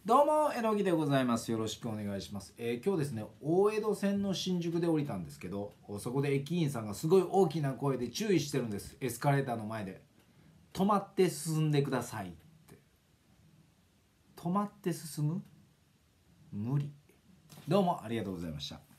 どうもえのぎでございます。よろしくお願いします。今日ですね、大江戸線の新宿で降りたんですけど、そこで駅員さんがすごい大きな声で注意してるんです。エスカレーターの前で止まって進んでくださいって。止まって進む？無理。どうもありがとうございました。